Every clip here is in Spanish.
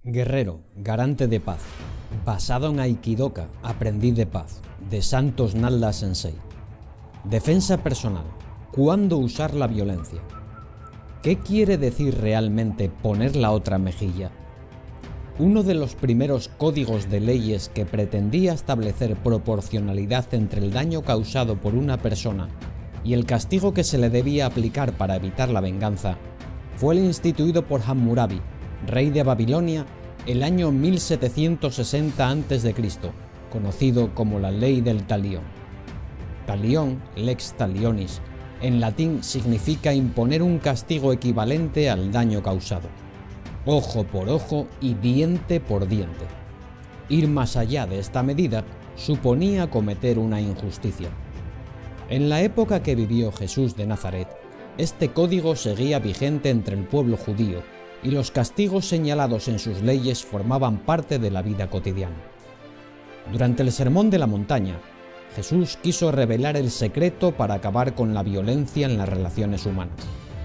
Guerrero, garante de paz. Basado en Aikidoka, aprendiz de paz, de Santos Nalda Sensei. Defensa personal. ¿Cuándo usar la violencia? ¿Qué quiere decir realmente poner la otra mejilla? Uno de los primeros códigos de leyes que pretendía establecer proporcionalidad entre el daño causado por una persona y el castigo que se le debía aplicar para evitar la venganza fue el instituido por Hammurabi, rey de Babilonia, el año 1760 a.C., conocido como la ley del talión. Talión, lex talionis, en latín significa imponer un castigo equivalente al daño causado. Ojo por ojo y diente por diente. Ir más allá de esta medida suponía cometer una injusticia. En la época que vivió Jesús de Nazaret, este código seguía vigente entre el pueblo judío y los castigos señalados en sus leyes formaban parte de la vida cotidiana. Durante el Sermón de la Montaña, Jesús quiso revelar el secreto para acabar con la violencia en las relaciones humanas.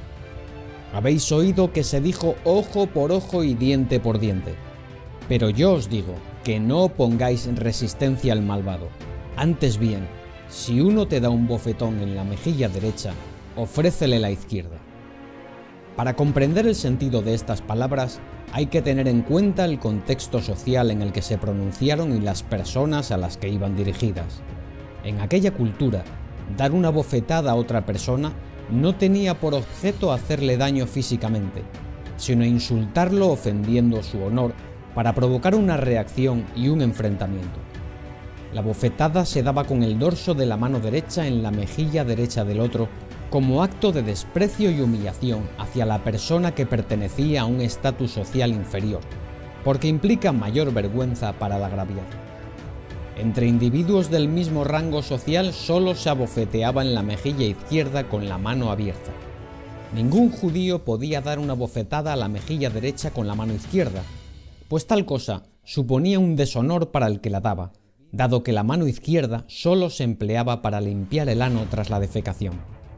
Habéis oído que se dijo ojo por ojo y diente por diente, pero yo os digo que no opongáis resistencia al malvado. Antes bien, si uno te da un bofetón en la mejilla derecha, ofrécele la izquierda. Para comprender el sentido de estas palabras, hay que tener en cuenta el contexto social en el que se pronunciaron y las personas a las que iban dirigidas. En aquella cultura, dar una bofetada a otra persona no tenía por objeto hacerle daño físicamente, sino insultarlo ofendiendo su honor para provocar una reacción y un enfrentamiento. La bofetada se daba con el dorso de la mano derecha en la mejilla derecha del otro como acto de desprecio y humillación hacia la persona que pertenecía a un estatus social inferior, porque implica mayor vergüenza para el agraviado. Entre individuos del mismo rango social solo se abofeteaba en la mejilla izquierda con la mano abierta. Ningún judío podía dar una bofetada a la mejilla derecha con la mano izquierda, pues tal cosa suponía un deshonor para el que la daba, dado que la mano izquierda solo se empleaba para limpiar el ano tras la defecación.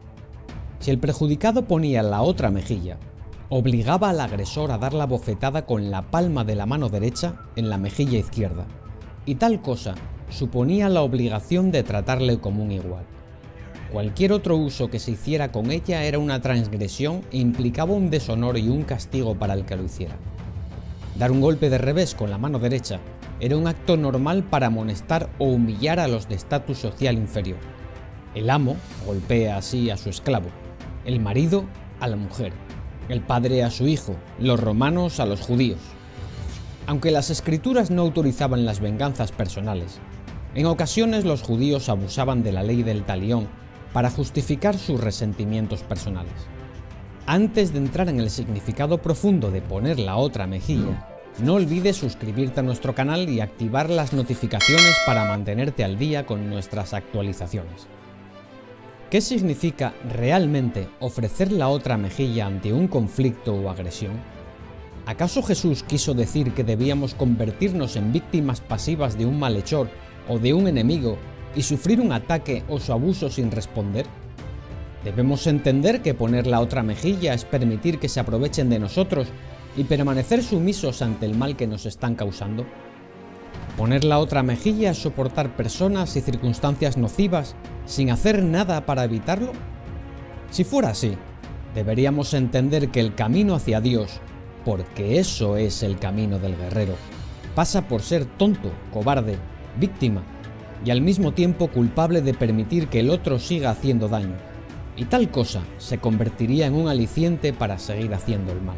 Si el perjudicado ponía la otra mejilla, obligaba al agresor a dar la bofetada con la palma de la mano derecha en la mejilla izquierda, y tal cosa suponía la obligación de tratarle como un igual. Cualquier otro uso que se hiciera con ella era una transgresión e implicaba un deshonor y un castigo para el que lo hiciera. Dar un golpe de revés con la mano derecha era un acto normal para amonestar o humillar a los de estatus social inferior. El amo golpea así a su esclavo, el marido a la mujer, el padre a su hijo, los romanos a los judíos. Aunque las escrituras no autorizaban las venganzas personales, en ocasiones los judíos abusaban de la ley del talión para justificar sus resentimientos personales. Antes de entrar en el significado profundo de poner la otra mejilla, no olvides suscribirte a nuestro canal y activar las notificaciones para mantenerte al día con nuestras actualizaciones. ¿Qué significa realmente ofrecer la otra mejilla ante un conflicto o agresión? ¿Acaso Jesús quiso decir que debíamos convertirnos en víctimas pasivas de un malhechor o de un enemigo y sufrir un ataque o su abuso sin responder? ¿Debemos entender que poner la otra mejilla es permitir que se aprovechen de nosotros y permanecer sumisos ante el mal que nos están causando? ¿Poner la otra mejilla es soportar personas y circunstancias nocivas sin hacer nada para evitarlo? Si fuera así, deberíamos entender que el camino hacia Dios, porque eso es el camino del guerrero, pasa por ser tonto, cobarde, víctima y al mismo tiempo culpable de permitir que el otro siga haciendo daño, y tal cosa se convertiría en un aliciente para seguir haciendo el mal.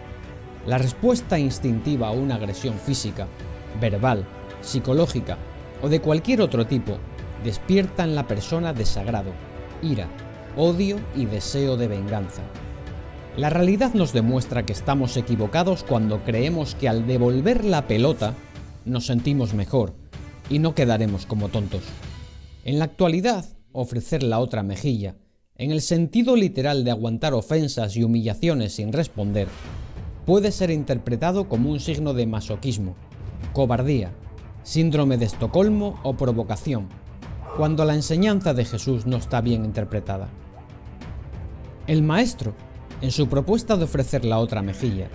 La respuesta instintiva a una agresión física, verbal, psicológica o de cualquier otro tipo despierta en la persona desagrado, ira, odio y deseo de venganza. La realidad nos demuestra que estamos equivocados cuando creemos que al devolver la pelota nos sentimos mejor y no quedaremos como tontos. En la actualidad, ofrecer la otra mejilla, en el sentido literal de aguantar ofensas y humillaciones sin responder, puede ser interpretado como un signo de masoquismo, cobardía, síndrome de Estocolmo o provocación, cuando la enseñanza de Jesús no está bien interpretada. El Maestro, en su propuesta de ofrecer la otra mejilla,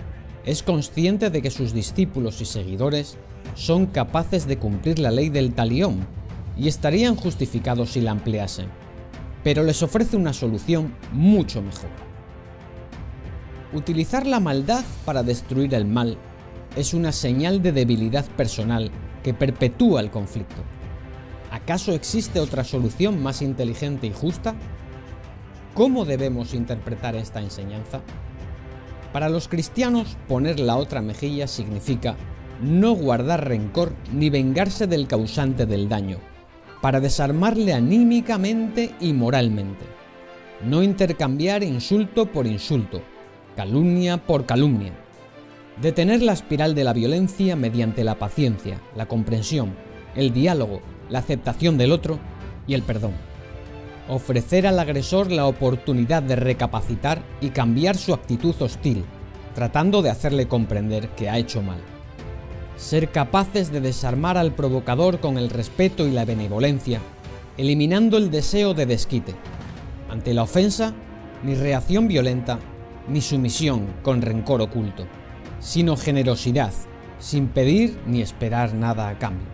es consciente de que sus discípulos y seguidores son capaces de cumplir la ley del talión y estarían justificados si la empleasen, pero les ofrece una solución mucho mejor. Utilizar la maldad para destruir el mal es una señal de debilidad personal que perpetúa el conflicto. ¿Acaso existe otra solución más inteligente y justa? ¿Cómo debemos interpretar esta enseñanza? Para los cristianos, poner la otra mejilla significa no guardar rencor ni vengarse del causante del daño, para desarmarle anímicamente y moralmente. No intercambiar insulto por insulto, calumnia por calumnia. Detener la espiral de la violencia mediante la paciencia, la comprensión, el diálogo, la aceptación del otro y el perdón. Ofrecer al agresor la oportunidad de recapacitar y cambiar su actitud hostil, tratando de hacerle comprender que ha hecho mal. Ser capaces de desarmar al provocador con el respeto y la benevolencia, eliminando el deseo de desquite. Ante la ofensa, ni reacción violenta, ni sumisión con rencor oculto, sino generosidad, sin pedir ni esperar nada a cambio.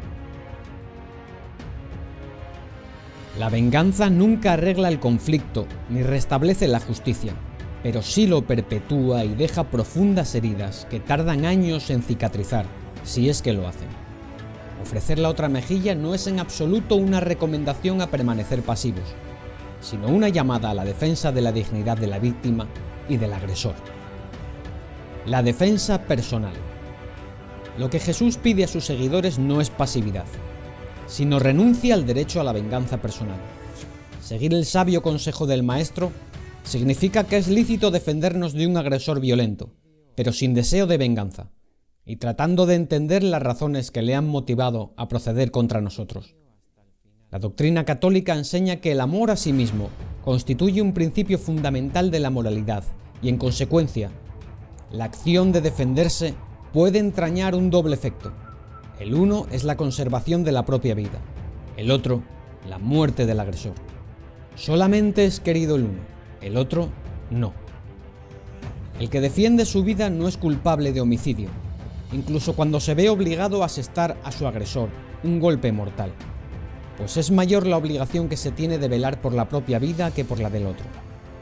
La venganza nunca arregla el conflicto ni restablece la justicia, pero sí lo perpetúa y deja profundas heridas que tardan años en cicatrizar, si es que lo hacen. Ofrecer la otra mejilla no es en absoluto una recomendación a permanecer pasivos, sino una llamada a la defensa de la dignidad de la víctima y del agresor. La defensa personal. Lo que Jesús pide a sus seguidores no es pasividad, sino renuncia al derecho a la venganza personal. Seguir el sabio consejo del Maestro significa que es lícito defendernos de un agresor violento, pero sin deseo de venganza, y tratando de entender las razones que le han motivado a proceder contra nosotros. La doctrina católica enseña que el amor a sí mismo constituye un principio fundamental de la moralidad y, en consecuencia, la acción de defenderse puede entrañar un doble efecto. El uno es la conservación de la propia vida, el otro, la muerte del agresor. Solamente es querido el uno, el otro no. El que defiende su vida no es culpable de homicidio, incluso cuando se ve obligado a asestar a su agresor un golpe mortal, pues es mayor la obligación que se tiene de velar por la propia vida que por la del otro.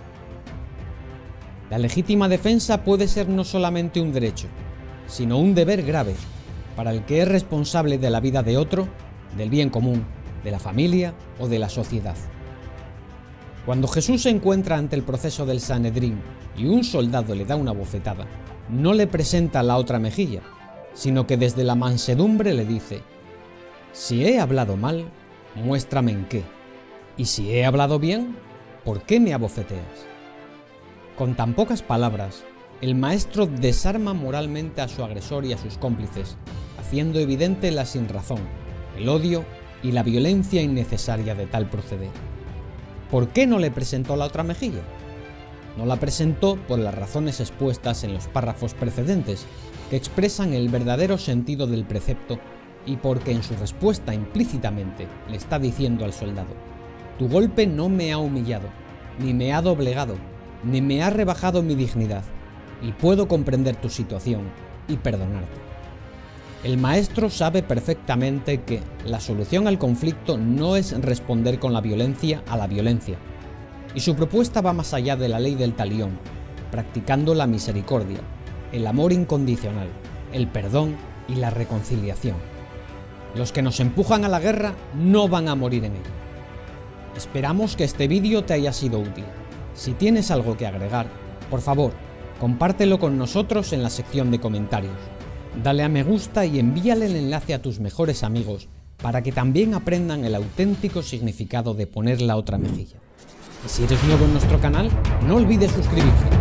La legítima defensa puede ser no solamente un derecho, sino un deber grave para el que es responsable de la vida de otro, del bien común, de la familia o de la sociedad. Cuando Jesús se encuentra ante el proceso del Sanedrín y un soldado le da una bofetada, no le presenta la otra mejilla, sino que desde la mansedumbre le dice: si he hablado mal, muéstrame en qué, y si he hablado bien, ¿por qué me abofeteas? Con tan pocas palabras, el Maestro desarma moralmente a su agresor y a sus cómplices, haciendo evidente la sinrazón, el odio y la violencia innecesaria de tal proceder. ¿Por qué no le presentó la otra mejilla? No la presentó por las razones expuestas en los párrafos precedentes, que expresan el verdadero sentido del precepto, y porque en su respuesta implícitamente le está diciendo al soldado: tu golpe no me ha humillado, ni me ha doblegado, ni me ha rebajado mi dignidad, y puedo comprender tu situación y perdonarte. El Maestro sabe perfectamente que la solución al conflicto no es responder con la violencia a la violencia, y su propuesta va más allá de la ley del talión, practicando la misericordia, el amor incondicional, el perdón y la reconciliación. Los que nos empujan a la guerra no van a morir en ella. Esperamos que este vídeo te haya sido útil. Si tienes algo que agregar, por favor, compártelo con nosotros en la sección de comentarios. Dale a me gusta y envíale el enlace a tus mejores amigos para que también aprendan el auténtico significado de poner la otra mejilla. Y si eres nuevo en nuestro canal, no olvides suscribirte.